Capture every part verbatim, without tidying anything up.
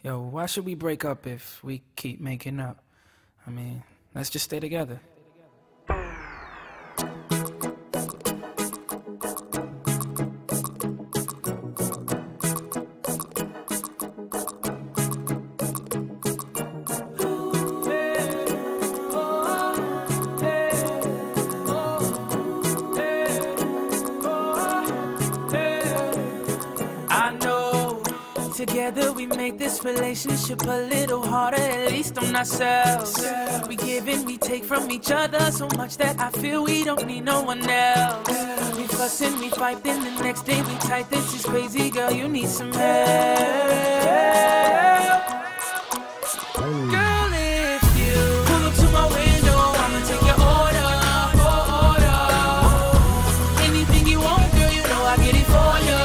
Yo, why should we break up if we keep making up? I mean, let's just stay together. Together we make this relationship a little harder, at least on ourselves. We give and we take from each other so much that I feel we don't need no one else. We fuss and we fight, then the next day we tight. This is crazy, girl, you need some help. Girl, if you pull up to my window, I'ma take your order, order. Anything you want, girl, you know I get it for you.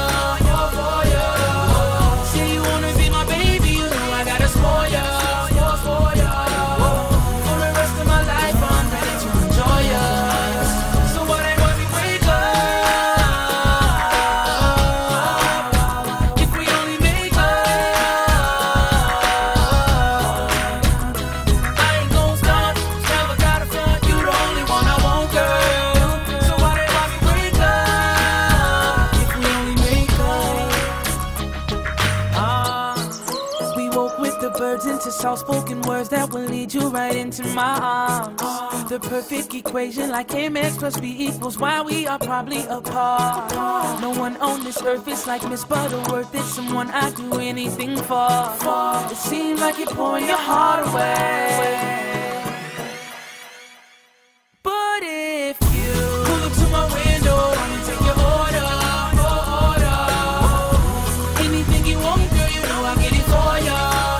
Birds into soft-spoken words that will lead you right into my arms. The perfect equation like A M X plus B equals why we are probably apart. No one on this earth is like Miss Butterworth. It's someone I'd do anything for. It seems like you're pouring your heart away. But if you pull up to my window, I'ma take your order, order. Anything you want, girl, you know I'll get it for you.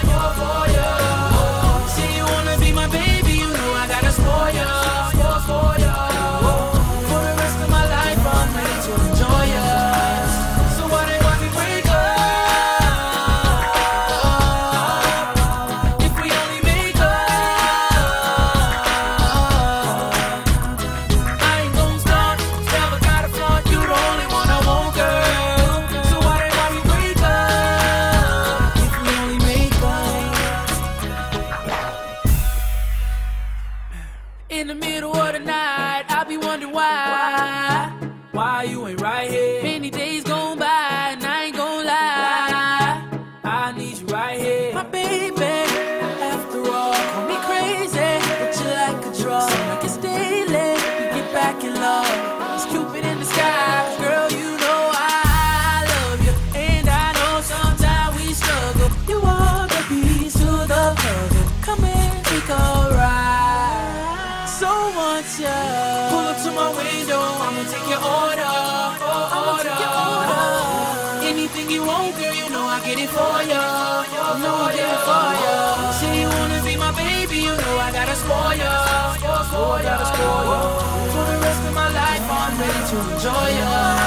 In the middle of the night, I'll be wondering why, why you ain't right here. Many days gone by and I ain't gon' lie, I need you right here. My baby, after all, call me crazy, but you like a draw. Like it's daily, we get back in love. It's Cupid in the sky, girl, you know I love you. And I know sometimes we struggle. You are the piece to the puzzle. Come and take a ride. So once you pull up to my window, I'ma take your order, order. Anything you want, girl, you know I get it for you. You know I get it for you. Say you wanna be my baby, you know I gotta spoil you. Spoil you, spoil you. For the rest of my life, I'm ready to enjoy you.